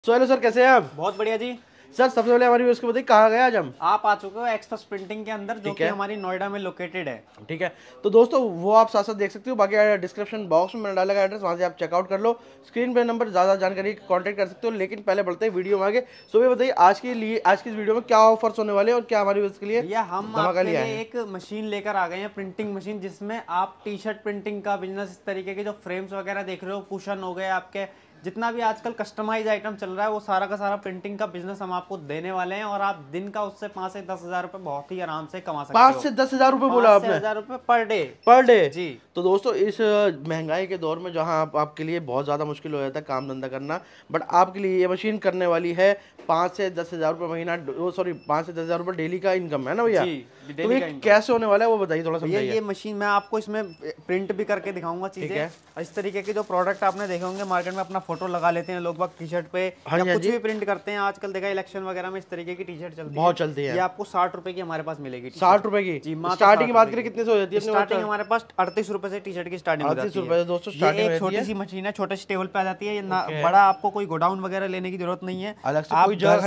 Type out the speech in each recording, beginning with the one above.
So hello sir, कैसे हैं आप? बहुत बढ़िया जी। सर सबसे पहले हमारी व्यूअर्स को बताइए कहाँ गए आज हम? आप आ चुके हो एक्सप्रेस प्रिंटिंग के अंदर, जो कि हमारी नोएडा में लोकेटेड है। ठीक है, तो दोस्तों वो आप साथ साथ देख सकते हो, बाकी डिस्क्रिप्शन बॉक्स में मैंने डालेगा एड्रेस, वहाँ से आप चेकआउट कर लो। स्क्रीन पे नंबर, ज़्यादा जानकारी कांटेक्ट कर सकते हो। लेकिन पहले बढ़ते हैं वीडियो में आगे। सो ये बताइए आज के लिए, आज की इस वीडियो में क्या ऑफर्स होने वाले हैं और क्या हमारी व्यूअर्स के लिए भैया हम धमाका आपके लिया लिए है? एक मशीन लेकर आ गए हैं, प्रिंटिंग मशीन, जिसमें आप टी शर्ट प्रिंटिंग का बिजनेस, इस तरीके के जो फ्रेम्स वगैरह देख रहे हो, कुशन हो गए आपके, जितना भी आजकल कस्टमाइज आइटम चल रहा है, वो सारा का सारा प्रिंटिंग का बिजनेस हम आपको देने वाले हैं। और आप दिन का उससे 5 से 10 हजार रुपए बहुत ही आराम से कमा सकते हो। 5 से 10 हजार रुपए बोला आपने? 5 से 10 रुपए पर डे। पर डे जी। तो दोस्तों इस महंगाई के दौर में जहां आपके लिए बहुत ज़्यादा मुश्किल हो जाता है काम धंधा करना, बट आपके लिए ये मशीन करने वाली है 5 से 10 हजार रुपये महीना, सॉरी 5 से 10 हजार रुपये डेली का इनकम है ना भैया? तो ये कैसे होने वाला है वो बताइए थोड़ा समझाइए। ये मशीन मैं आपको इसमें प्रिंट भी करके दिखाऊंगा चीजें। इस तरीके के जो प्रोडक्ट आपने देखे होंगे मार्केट में, अपना फोटो लगा लेते हैं लोग बाग टी शर्ट पे, या कुछ भी प्रिंट करते हैं। आजकल देखा इलेक्शन वगैरह में इस तरीके की टी शर्ट चलती है, बहुत चलती है। ये आपको 60 रुपए की हमारे पास मिलेगी। 60 रुपए की? जी, स्टार्टिंग की बात करें कितने से हो जाती है? स्टार्टिंग हमारे पास 38 रुपए से टी शर्ट की स्टार्टिंग हो जाती है। दोस्तों ये एक छोटी सी मशीन है, छोटे से टेबल पे आ जाती है। ये बड़ा आपको कोई गोडाउन वगैरह लेने की जरूरत नहीं है, आप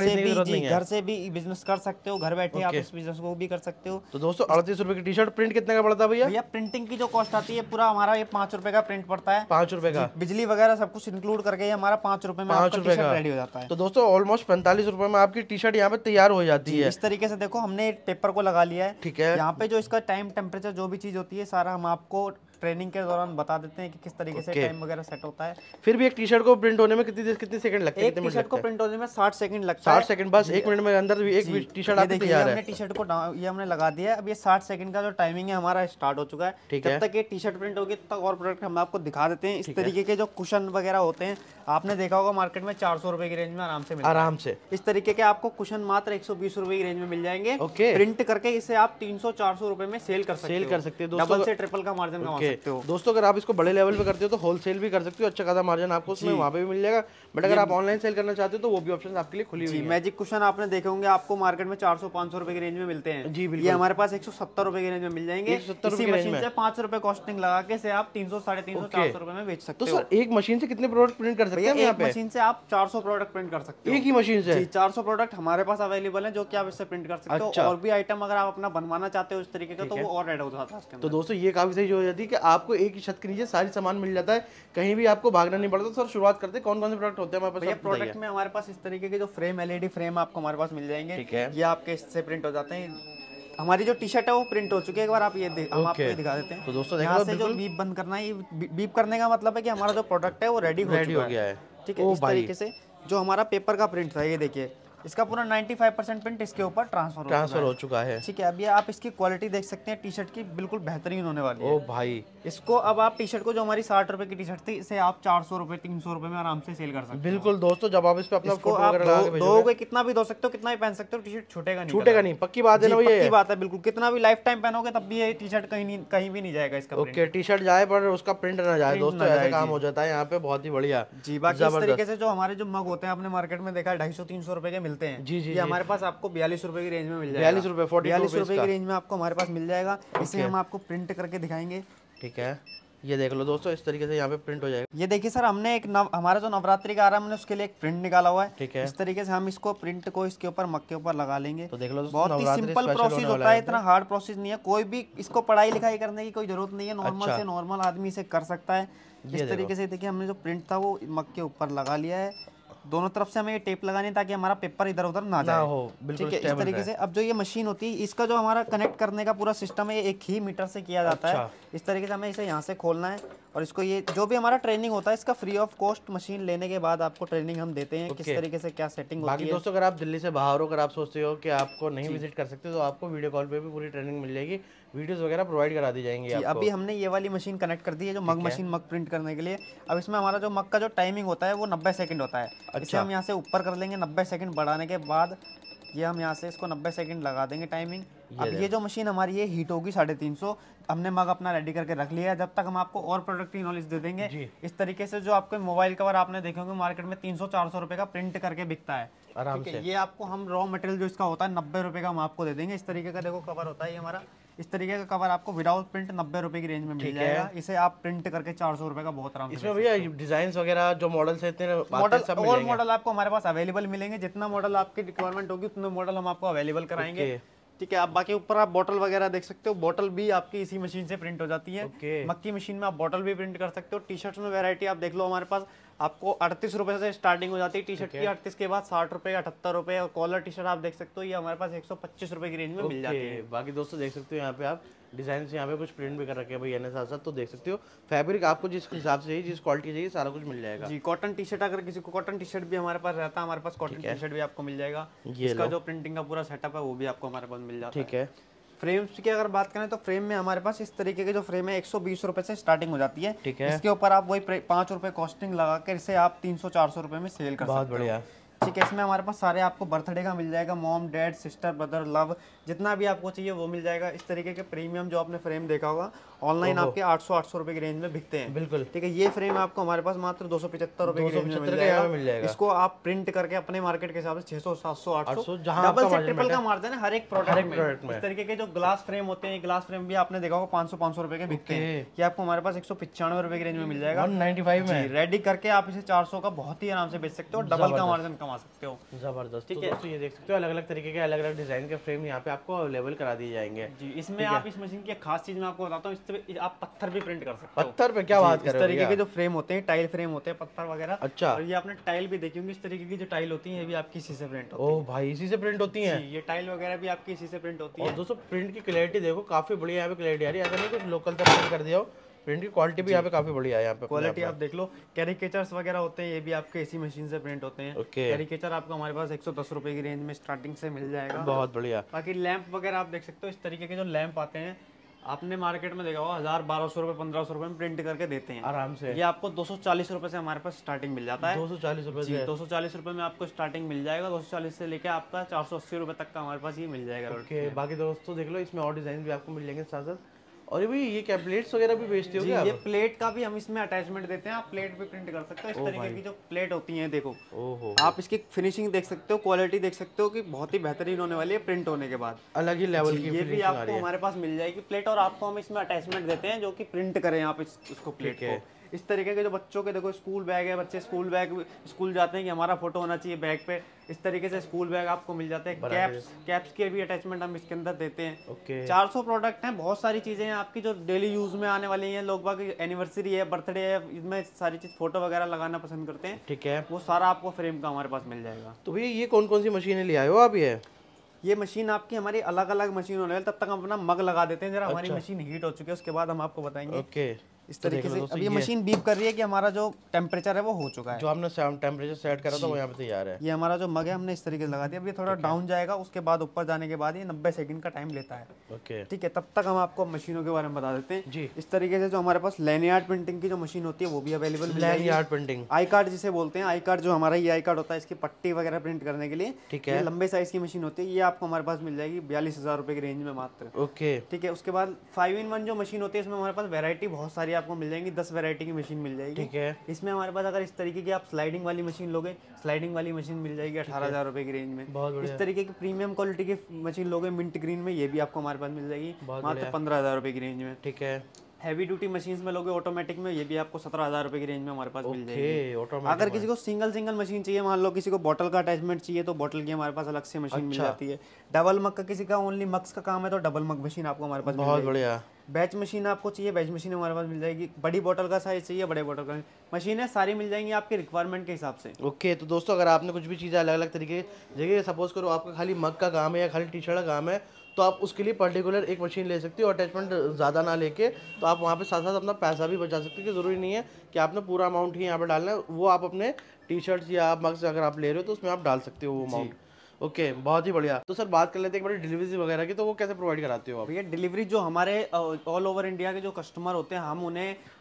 घर से भी बिजनेस कर सकते हो, घर बैठे आप इस बिजनेस को भी कर सकते हो। तो दोस्तों 38 रुपए की टी शर्ट प्रिंट कितने का पड़ता है भैया? भैया प्रिंटिंग की जो कॉस्ट आती है पूरा हमारा ये 5 रुपए का प्रिंट पड़ता है। 5 रुपए का? बिजली वगैरह सब कुछ इंक्लूड करके हमारा 5 रुपए में आपका टी शर्ट रेडी हो जाता है। तो दोस्तों ऑलमोस्ट 45 रुपए में आपकी टी शर्ट यहाँ पे तैयार हो जाती है। इस तरीके से देखो, हमने पेपर को लगा लिया है। ठीक है, यहाँ पे जो इसका टाइम, टेम्परेचर, जो भी चीज होती है सारा हम आपको ट्रेनिंग के दौरान बता देते हैं कि किस तरीके से टाइम वगैरह सेट होता है। फिर भी एक टी शर्ट को प्रिंट होने में कितनी सेकंड लगते हैं? एक टी शर्ट को प्रिंट होने में 60 सेकंड लगता है। 60 सेकंड बस? एक मिनट में अंदर एक टी शर्ट आपकी तैयार है। टी शर्ट को ये हमने लगा दिया है। अब ये 60 सेकंड का जो टाइमिंग है हमारा स्टार्ट हो चुका है। जब तक ये टी शर्ट प्रिंट होगी तब तक और प्रोडक्ट हम आपको दिखा देते हैं। इस तरीके के जो कुशन वगैरह होते हैं, आपने देखा होगा मार्केट में 400 रुपए की रेंज में आराम से मिलता है। आराम से इस तरीके के आपको कुशन मात्र 120 रुपए की रेंज में मिल जाएंगे। प्रिंट करके इसे आप 300-400 रुपए में सेल कर सकते हो। डबल से ट्रिपल का मार्जिन कमा सकते हो। दोस्तों अगर आप इसको बड़े लेवल पे करते हो तो होलसेल भी कर सकते हो, अच्छा खासा मार्जिन आपको उसमें वहाँ पे भी मिल जाएगा। बट अगर आप ऑनलाइन सेल करना चाहते हो तो वो भी ऑप्शन आपके लिए खुली हुई है। मैजिक कुशन आपने देखे होंगे, आपको मार्केट में 400-500 रुपए की रेंज में मिलते हैं। जी बिल्कुल। ये हमारे पास 170 रुपए की रेंज में मिल जाएंगे। इसी मशीन से 5 रुपए कॉस्टिंग लगा के से आप 300-350-400 रुपए में बेच सकते हो। तो सर एक मशीन से कितने प्रोडक्ट प्रिंट कर सकते हैं? एक मशीन से आप 400 प्रोडक्ट प्रिंट कर सकते हो। एक ही मशीन से? जी, 400 प्रोडक्ट हमारे पास अवेलेबल है, जो कि आप इससे प्रिंट कर सकते हो। और भी आइटम अगर आप अपना बनवाना चाहते हो इस तरीके का, तो वो और ऐड हो जाता है। तो दोस्तों ये काफी सही हो जाती है कि आपको एक ही छत के नीचे सारी सामान मिल जाता है, कहीं भी आपको भागना नहीं पड़ता। सर शुरुआत करते हैं, कौन कौन से प्रोडक्ट होते हैं हमारे पास? प्रोडक्ट में हमारे पास इस तरीके के जो फ्रेम, एलईडी फ्रेम आपको हमारे पास मिल जाएंगे। ठीक है, ये आपके इससे प्रिंट हो जाते हैं। हमारी जो टी शर्ट है वो प्रिंट हो चुकी है, एक बार आप ये हम आपको दिखा देते हैं। तो दोस्तों यहाँ से जो बीप बंद करना है, बीप करने का मतलब है कि हमारा जो प्रोडक्ट है वो रेडी हो गया है। ठीक है, इस तरीके से जो हमारा पेपर का प्रिंट था, ये देखिए इसका पूरा 95% प्रिंट इसके ऊपर ट्रांसफर हो चुका है। ठीक है, अब ये आप इसकी क्वालिटी देख सकते हैं टी शर्ट की, बिल्कुल बेहतरीन होने वाली है। ओ भाई, इसको अब आप टी शर्ट को, जो हमारी 60 रुपए की टी शर्ट थी, इसे आप 400 रुपए 300 रुपए में आराम से सेल कर सकते हैं। बिल्कुल दोस्तों, जब आप इस पे अपना फोटो वगैरह लगा के दोगे, कितना भी धो सकते हो, कितना भी पहन सकते हो, टी शर्ट छूटेगा नहीं। पक्की बात है ना भैया? पक्की बात है बिल्कुल। कितना भी लाइफ टाइम पहनोगे तब भी ये टी शर्ट कहीं भी नहीं जाएगा इसका। ओके, टी शर्ट जाए पर उसका प्रिंट ना जाए दोस्तों, ऐसा काम हो जाता है यहाँ पे। बहुत ही बढ़िया जी। बाकी इस तरीके से जो हमारे जो मग होते हैं, आपने मार्केट में देखा है 250-300 रुपए के मिलते हैं। जी जी, हमारे पास आपको 42 रुपए की रेंज में मिल जाएगा। 42 रुपए, 42 रुपए की रेंज में आपको हमारे पास मिल जाएगा। इसे हम आपको प्रिंट करके दिखाएंगे। ठीक है, ये देख लो दोस्तों, इस तरीके से यहाँ पे प्रिंट हो जाएगा। ये देखिए सर, हमने एक हमारा जो नवरात्रि का आ रहा है, हमने उसके लिए एक प्रिंट निकाला हुआ है। ठीक है, इस तरीके से हम इसको प्रिंट को इसके ऊपर मग के ऊपर लगा लेंगे। तो देख लो बहुत ही सिंपल प्रोसेस होता है, इतना हार्ड प्रोसेस नहीं है। कोई भी इसको पढ़ाई लिखाई करने की कोई जरूरत नहीं है, नॉर्मल से नॉर्मल आदमी इसे कर सकता है। इस तरीके से देखिए, हमने जो प्रिंट था वो मग के ऊपर लगा लिया है। दोनों तरफ से हमें ये टेप लगानी है ताकि हमारा पेपर इधर उधर ना जाए हो। ठीक है, इस तरीके से। अब जो ये मशीन होती है, इसका जो हमारा कनेक्ट करने का पूरा सिस्टम है, ये एक ही मीटर से किया जाता है। इस तरीके से हमें इसे यहाँ से खोलना है, और इसको ये जो भी हमारा ट्रेनिंग होता है, इसका फ्री ऑफ कॉस्ट मशीन लेने के बाद आपको ट्रेनिंग हम देते हैं, किस तरीके से क्या सेटिंग होती है। बाकी दोस्तों, अगर आप दिल्ली से बाहर हो, अगर आप सोचते हो कि आपको नहीं विजिट कर सकते, तो आपको वीडियो कॉल पे भी पूरी ट्रेनिंग मिल जाएगी, वीडियोस वगैरह प्रोवाइड करा दी जाएंगी आपको। अभी हमने ये वाली मशीन कनेक्ट कर दी है, जो मग मशीन, मग प्रिंट करने के लिए। अब इसमें हमारा जो मग का जो टाइमिंग होता है वो 90 सेकंड होता है। इसे हम यहाँ से ऊपर कर लेंगे। 90 सेकंड बढ़ाने के बाद ये हम यहाँ से इसको 90 सेकंड लगा देंगे टाइमिंग। अब ये जो मशीन हमारी ये हीट होगी 350। हमने मग अपना रेडी करके रख लिया है, जब तक हम आपको और प्रोडक्ट की नॉलेज दे देंगे। इस तरीके से जो आपके मोबाइल कवर आपने देखे होंगे मार्केट में 300-400 रुपए का प्रिंट करके बिकता है आराम से। ये आपको हम रॉ मटेरियल जो इसका होता है 90 रुपए का हम आपको दे देंगे। इस तरीके का देखो कवर होता है ये हमारा। इस तरीके का कवर आपको विदाउट प्रिंट 90 रुपए की रेंज में मिल जाएगा। इसे आप प्रिंट करके 400 रुपए का बहुत आराम से। इसमें भैया डिजाइन वगैरह जो मॉडल्स रहते हैं मॉडल और मॉडल आपको हमारे पास अवेलेबल मिलेंगे। जितना मॉडल आपकी रिक्वायरमेंट होगी उतने मॉडल हम आपको अवेलेबल कराएंगे। ठीक है, आप बाकी ऊपर आप बॉटल वगैरह देख सकते हो, बॉटल भी आपकी इसी मशीन से प्रिंट हो जाती है। मक्की मशीन में आप बॉटल भी प्रिंट कर सकते हो। टी शर्ट्स में वैरायटी आप देख लो, हमारे पास आपको 38 रुपए से स्टार्टिंग हो जाती है टी शर्ट की, 38 के बाद 60 रुपए, 78 रुपए। और कॉलर टी शर्ट आप देख सकते हो, ये हमारे पास 125 रुपए की रेंज में मिल जाती है। बाकी दोस्तों देख सकते हो यहाँ पे आप डिजाइन से यहाँ पे कुछ प्रिंट भी कर रखे हैं भैया ने साथ साथ, तो देख सकते हो फैब्रिक आपको जिस हिसाब से चाहिए, जिस क्वालिटी चाहिए, सारा कुछ मिल जाएगा जी। कॉटन टी शर्ट, अगर किसी को कॉटन टी शर्ट भी हमारे पास रहता है, हमारे पास कॉटन टी शर्ट भी आपको मिल जाएगा। इसका जो प्रिंटिंग का पूरा सेटअप है वो भी आपको हमारे पास मिल जाता है। ठीक है। फ्रेम्स की अगर बात करें तो फ्रेम में हमारे पास इस तरीके के जो फ्रेम है 120 रुपए से स्टार्टिंग हो जाती है। ठीक है। इसके ऊपर आप वही 5 रुपए कॉस्टिंग लगा कर इसे आप 300-400 रुपए में सेल कर सकते हो। बहुत बढ़िया। ठीक है, इसमें हमारे पास सारे आपको बर्थडे का मिल जाएगा, mom, dad, sister, brother, love, जितना भी आपको चाहिए वो मिल जाएगा। इस तरीके के प्रीमियम जो आपने फ्रेम देखा होगा ऑनलाइन आपके 800 रुपए की रेंज में बिकते हैं। बिल्कुल। ठीक है, ये फ्रेम आपको हमारे पास मात्र 275 रुपए की रेंज में मिल जाएगा। इसको आप प्रिंट करके अपने मार्केट के हिसाब से 600, 700, 800 डबल से ट्रिपल का मार्जिन है हर एक प्रोडक्ट में। इस तरीके के जो ग्लास फ्रेम होते हैं, ग्लास फ्रेम भी आपने देखा होगा 500 रुपए के बिकते हैं। ये आपको हमारे पास 195 रुपए की रेंज में मिल जाएगा, 195 में रेडी करके आप इसे 400 का बहुत ही आराम से बेच सकते हो, डबल का मार्जिन कमा सकते हो। जबरदस्त। ठीक है, तो ये देख सकते हो अलग अलग तरीके के अलग अलग डिजाइन के फ्रेम यहाँ पे आपको अवेलेबल करा दिए जाएंगे। जी, इसमें आप इस मशीन की खास चीज मैं आपको बताता हूँ, इस आप पत्थर भी प्रिंट कर सकते हो। पत्थर पे क्या बात कर रहे हो? इस तरीके के जो फ्रेम होते हैं, टाइल फ्रेम होते हैं, पत्थर वगैरह। अच्छा। और ये आपने टाइल भी देखी होंगी, इस तरीके की जो टाइल होती है ये भी आपकी इसी से प्रिंट होती है। ओह भाई, इसी से प्रिंट होती है? ये टाइल वगैरह भी आपकी इसी से प्रिंट होती है। और दोस्तों प्रिंट की क्लैरिटी देखो, काफी बढ़िया यहाँ पे क्लैरिटी आ रही है। ऐसा नहीं कुछ लोकल तक प्रिंट कर दिया हो, प्रिंट की क्वालिटी भी यहाँ पे काफी बढ़िया है। यहाँ पे क्वालिटी आप देख लो, कैरिकेचर्स वगैरह होते हैं, ये भी आपके इसी मशीन से प्रिंट होते हैं। कैरिकेचर आपको हमारे पास 110 रुपए की रेंज में स्टार्टिंग से मिल जाएगा। बहुत बढ़िया। बाकी लैंप वगैरह आप देख सकते हो, इस तरीके के जो लैंप आते हैं आपने मार्केट में देखा होगा 1000-1200 रुपए, 1500 रुपए में प्रिंट करके देते हैं आराम से। ये आपको 240 रुपए से हमारे पास स्टार्टिंग मिल जाता है। 240 रुपए से 240 रुपए में आपको स्टार्टिंग मिल जाएगा। 240 से लेके आपका 480 रुपए तक का हमारे पास ये मिल जाएगा। ओके, बाकी दोस्तों देख लो, इसमें और डिजाइन भी आपको मिल जाएंगे साथ साथ। और ये भी ये क्या प्लेट्स वगैरह भी बेचते हो क्या? ये प्लेट का भी हम इसमें अटैचमेंट देते हैं, आप प्लेट भी प्रिंट कर सकते हो। इस तरीके की जो प्लेट होती है देखो, आप इसकी फिनिशिंग देख सकते हो, क्वालिटी देख सकते हो कि बहुत ही बेहतरीन होने वाली है प्रिंट होने के बाद। अलग ही लेवल की ये भी आपको हमारे पास मिल जाएगी प्लेट, और आपको हम इसमें अटैचमेंट देते हैं जो कि प्रिंट करें आप इसको प्लेट को। इस तरीके के जो बच्चों के देखो स्कूल बैग है, बच्चे स्कूल बैग स्कूल जाते हैं कि हमारा फोटो होना चाहिए बैग पे, इस तरीके से स्कूल बैग आपको मिल जाते हैं। कैप्स के भी अटैचमेंट हम इसके अंदर देते हैं। 400 प्रोडक्ट हैं, बहुत सारी चीजें हैं आपकी जो डेली यूज में आने वाली हैं। लोग बाग एनिवर्सरी है, बर्थडे है, इसमें सारी चीज फोटो वगैरह लगाना पसंद करते हैं। ठीक है, वो सारा आपको फ्रेम का हमारे पास मिल जाएगा। तो भैया ये कौन कौन सी मशीनें ले आए हो आप? ये मशीन आपकी हमारी अलग अलग मशीन होने वाली, तब तक हम अपना मग लगा देते हैं जरा। हमारी मशीन हीट हो चुकी है, उसके बाद हम आपको बताएंगे। ओके, इस तरीके से अब ये मशीन बीप कर रही है कि हमारा जो टेम्परेचर है वो हो चुका है। जो हमने टेम्परेचर सेट करा था वो यहाँ पे तैयार है। ये हमारा जो मग है हमने इस तरीके से लगा दिया। अब ये थोड़ा डाउन जाएगा, उसके बाद ऊपर जाने के बाद ये 90 सेकंड का टाइम लेता है। ओके, ठीक है, तब तक हम आपको मशीनों के बारे में बता देते हैं जी। इस तरीके से जो हमारे पास लैनियार्ड प्रिंटिंग की जो मशीन होती है वो भी अवेलेबल है। लैनियार्ड प्रिंटिंग, आई कार्ड जिसे बोलते हैं, आई कार्ड जो हमारा ये आई कार्ड होता है इसकी पट्टी वगैरह प्रिंट करने के लिए। ठीक है, लंबे साइज की मशीन होती है, ये आपको हमारे पास मिल जाएगी 42,000 रुपए की रेंज में मात्र। ओके, ठीक है, उसके बाद 5-in-1 जो मशीन होती है इसमें हमारे पास वैरायटी बहुत सारी आपको मिल जाएंगी, 10 वैरायटी की मशीन मिल जाएगी। ठीक है, इसमें हमारे पास अगर इस तरीके की आप स्लाइडिंग वाली मशीन लोगे, स्लाइडिंग वाली मशीन मिल जाएगी 18,000 रुपए की रेंज में। इस तरीके की प्रीमियम क्वालिटी की मशीन लोगे मिंट ग्रीन में, ये भी आपको हमारे पास मिल जाएगी मात्र 15,000 रुपए की रेंज में। ठीक है, हैवी ड्यूटी मशीन्स में लोगे ऑटोमेटिक में, ये भी आपको 17,000 रुपए की रेंज में हमारे पास मिल जाएगी। अगर किसी को सिंगल मशीन चाहिए, मान लो किसी को बॉटल का अटैचमेंट चाहिए तो बॉटल की हमारे पास अलग से मशीन मिल जाती है। डबल मग का किसी का ओनली मग्स का काम है तो डबल मग मशीन आपको हमारे पास बहुत बढ़िया। बैच मशीन आपको चाहिए, बैच मशीन हमारे पास मिल जाएगी। बड़ी बोतल का साइज चाहिए, बड़े बोतल का मशीनें सारी मिल जाएंगी आपके रिक्वायरमेंट के हिसाब से। ओके, तो दोस्तों अगर आपने कुछ भी चीज़ें अलग अलग तरीके जगह, सपोज करो आपका खाली मग का काम है या खाली टी शर्ट का काम है, तो आप उसके लिए पर्टिकुलर एक मशीन ले सकते हो, अटैचमेंट ज़्यादा ना लेके। तो आप वहाँ पे साथ साथ अपना पैसा भी बचा सकते हो, कि ज़रूरी नहीं है कि आपने पूरा अमाउंट ही यहाँ पे डालना है। वो आप अपने टी शर्ट्स या मग्स अगर आप ले रहे हो तो उसमें आप डाल सकते हो वो अमाउंट। ओके, बहुत ही बढ़िया। तो सर बात कर लेते हैं एक बार डिलीवरी वगैरह की, तो वो कैसे प्रोवाइड कराते हो आप? भैया डिलीवरी जो हमारे ऑल ओवर इंडिया के जो कस्टमर होते हैं, हम उन्हें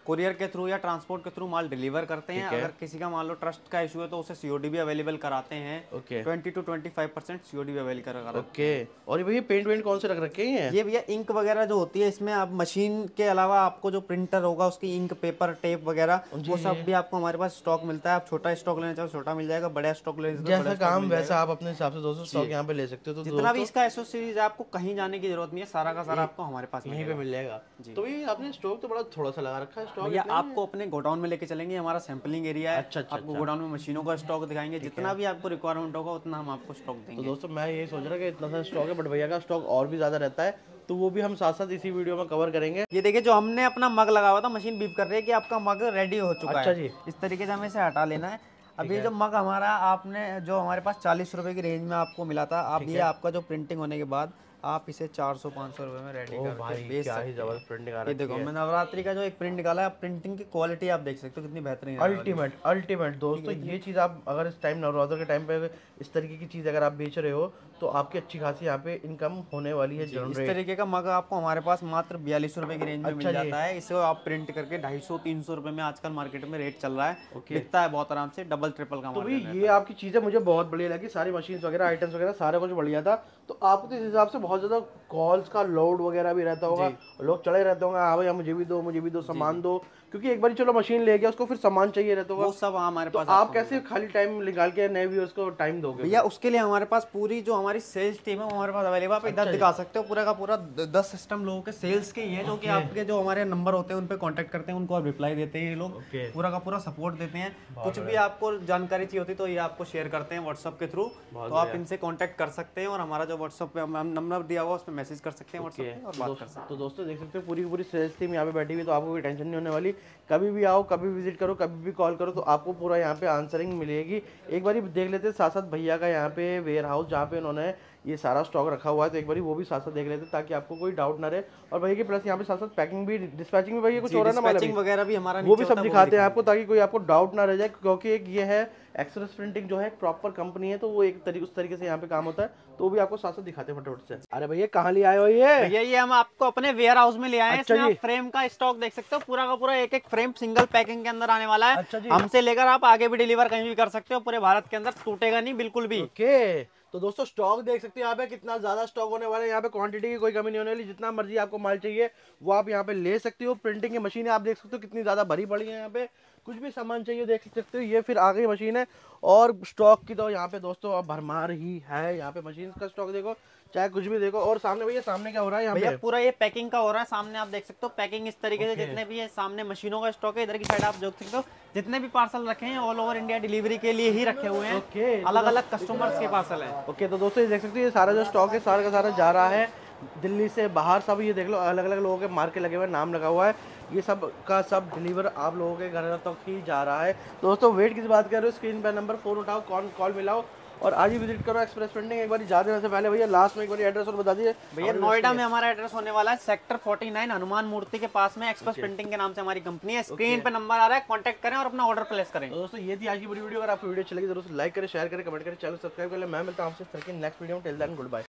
कुरियर के थ्रू या ट्रांसपोर्ट के थ्रू माल डिलीवर करते हैं। अगर किसी का मान लो ट्रस्ट का इशू है तो उसे सीओडी भी अवेलेबल कराते हैं। 20 to 25% सीओडी भी अवेलेबल कराते हैं। ओके। और ये भैया पेंट वेंट कौन से रख रखे हैं? ये भैया इंक वगैरह जो होती है इसमें, आप मशीन के अलावा आपको जो प्रिंटर होगा उसकी इंक, पेपर, टेप वगैरह वो सब भी आपको हमारे पास स्टॉक मिलता है। आप छोटा स्टॉक लेना चाहो छोटा मिल जाएगा, बड़ा स्टॉक लेना चाहो जैसा काम वैसा आप अपने हिसाब से दोस्तों स्टॉक यहाँ पे ले सकते हो। तो जितना भी इसका एसोसीरीज है आपको कहीं जाने की जरूरत नहीं है, सारा का सारा आपको हमारे पास यहीं पे मिल जाएगा। तो ये आपने स्टॉक तो बड़ा थोड़ा सा लगा रखा है। स्टॉक भैया आपको अपने गोडाउन में लेके चलेंगे, हमारा सैंपलिंग एरिया है। आपको गोडाउन में मशीनों का स्टॉक दिखाएंगे, जितना भी आपको रिक्वायरमेंट होगा उतना हम आपको स्टॉक देंगे। तो दोस्तों मैं यही सोच रहा कि इतना सा स्टॉक है, बट भैया का स्टॉक और भी ज्यादा रहता है, तो वो भी हम साथ साथ इसी वीडियो में कवर करेंगे। ये देखिए जो हमने अपना मग लगा हुआ था, मशीन बीप कर रही है कि आपका मग रेडी हो चुका है। जी। इस तरीके से हमें इसे हटा लेना है। अभी जो मग हमारा आपने जो हमारे पास 40 रुपए की रेंज में आपको मिला था, अब ये आपका जो प्रिंटिंग होने के बाद आप इसे 400-500 रुपए में रेडी करके बेच सकते हैं। जबरदस्त प्रिंटिंग आ रही है। ये देखो मैं नवरात्रि का जो एक प्रिंट निकाला है, प्रिंटिंग की क्वालिटी आप देख सकते हो कितनी बेहतरीन है। अल्टीमेट दोस्तों, ये चीज़ आप अगर इस टाइम नवरात्र के टाइम पे इस तरीके की चीज़ अगर आप बेच रहे हो तो आपकी अच्छी खासी यहाँ पे इनकम होने वाली है। इस तरीके का मग आपको हमारे पास मात्र 42 रुपए की रेंज में मिल जाता है। इसे आप प्रिंट करके 250-300 रुपए में आजकल मार्केट में रेट चल रहा है, बिकता है बहुत आराम से, डबल ट्रिपल का। तो ये आपकी चीज़ें मुझे बहुत बढ़िया लगी, सारी मशीन वगैरह, आइटम्स वगैरह सारा कुछ बढ़िया था। तो आपको तो इस हिसाब से बहुत ज़्यादा कॉल्स का लोड वगैरह भी रहता होगा, लोग चढ़े रहते होंगे, हाँ भैया मुझे भी दो सामान दो, क्योंकि एक बार चलो मशीन ले गया उसको फिर सामान चाहिए रहता होगा। वो सब हमारे पास। आप कैसे खाली टाइम निकाल के नए व्यूअर्स को टाइम दोगे? भैया उसके लिए हमारे पास पूरी जो हमारी सेल्स टीम है वो हमारे पास अवेलेबल। आप इधर दिखा सकते हो, पूरा का पूरा 10 सिस्टम लोगों के सेल्स के ही है, जो कि आपके जो हमारे नंबर होते हैं उन पे कांटेक्ट करते हैं, उनको रिप्लाई देते हैं। ये लोग पूरा का पूरा सपोर्ट देते हैं। कुछ भी आपको जानकारी चाहिए होती तो ये आपको शेयर करते हैं व्हाट्सएप के थ्रू, तो आप इनसे कांटेक्ट कर सकते हैं। और हमारा जो व्हाट्सएप पे नंबर दिया हुआ उस पर मैसेज कर सकते हैं व्हाट्सएप पे और बात कर सकते हैं। तो दोस्तों देख सकते हो पूरी सेल्स टीम यहाँ पे बैठी हुई, तो आपको कोई टेंशन नहीं होने वाली। कभी भी आओ, कभी विजिट करो, कभी भी कॉल करो, तो आपको पूरा यहाँ पे आंसरिंग मिलेगी। एक बार देख लेते हैं साथ साथ भैया का यहाँ पे वेयर हाउस जहाँ पे उन्होंने ये सारा स्टॉक रखा हुआ है, तो एक बार वो भी साथ साथ देख लेते हैं ताकि आपको कोई डाउट ना रहे। और भैया के प्लस यहाँ पे साथ साथ पैकिंग भी, डिस्पैचिंग भी भैया कुछ हो रहा है ना, डिस्पैचिंग वगैरह भी हमारा वो भी सब दिखाते हैं आपको, ताकि कोई आपको डाउट ना रह जाए। क्योंकि एक ये है एक्सप्रेस प्रिंटिंग जो है प्रॉपर कंपनी है, तो वो उस तरीके से यहाँ पे काम होता है, तो भी आपको साथ साथ दिखाते हैं फटाफट से। अरे भैया कहाँ ले आए हो ये हम आपको अपने वेयर हाउस में ले आए हैं। इसमें आप फ्रेम का स्टॉक देख सकते हो, पूरा का पूरा एक फ्रेम सिंगल पैकिंग के अंदर आने वाला है। हमसे लेकर आप आगे भी डिलीवर कहीं भी कर सकते हो, पूरे भारत के अंदर टूटेगा नहीं बिल्कुल भी। तो दोस्तों स्टॉक देख सकते हैं यहाँ पे कितना ज्यादा स्टॉक होने वाला है। यहाँ पे क्वांटिटी की कोई कमी नहीं होने वाली, जितना मर्जी आपको माल चाहिए वो आप यहाँ पे ले सकते हो। प्रिंटिंग की मशीनें आप देख सकते हो कितनी ज्यादा भरी पड़ी है यहाँ पे, कुछ भी सामान चाहिए देख सकते हो। ये फिर आ गई मशीन है, और स्टॉक की तो यहाँ पे दोस्तों अब भरमार ही है। यहाँ पे मशीन का स्टॉक देखो, चाहे कुछ भी देखो। और सामने भैया सामने क्या हो रहा है यहाँ पे? पूरा ये पैकिंग का हो रहा है। सामने आप देख सकते हो पैकिंग इस तरीके से, जितने भी है सामने मशीनों का स्टॉक है। इधर की साइड आप देख सकते हो जितने भी पार्सल रखे हैं ऑल ओवर इंडिया डिलीवरी के लिए ही रखे हुए हैं, अलग अलग कस्टमर्स के पार्सल है। तो दोस्तों ये देख सकते हो, ये सारा जो स्टॉक है सारा का सारा जा रहा है दिल्ली से बाहर। सब ये देख लो अलग अलग लोगों के मार्के लगे हुए हैं, नाम लगा हुआ है, ये सब का सब डिलीवर आप लोगों के घर तक ही जा रहा है। दोस्तों वेट किस बात कर रहे हो? स्क्रीन पर नंबर फोन उठाओ, कॉल मिलाओ और आज ही विजिट करो एक्सप्रेस प्रिंटिंग। एक बार जाने से पहले भैया लास्ट में एक बार एड्रेस और बता दीजिए। भैया नोएडा में हमारा एड्रेस होने वाला है, सेक्टर 49 हनुमान मूर्ति के पास में। एक्सप्रेस प्रिंटिंग के नाम से हमारी कंपनी है। स्क्रीन पे नंबर आ रहा है, कांटेक्ट करें और अपना ऑर्डर प्लेस करें। दोस्तों ये थी आज की बड़ी वीडियो। अगर आपको वीडियो अच्छी लगी जरूर लाइक करें, शेयर करें, कमेंट करें, चैनल सब्सक्राइब करें। मैं मिलता हूं आपसे नेक्स्ट वीडियो में। Till then good bye.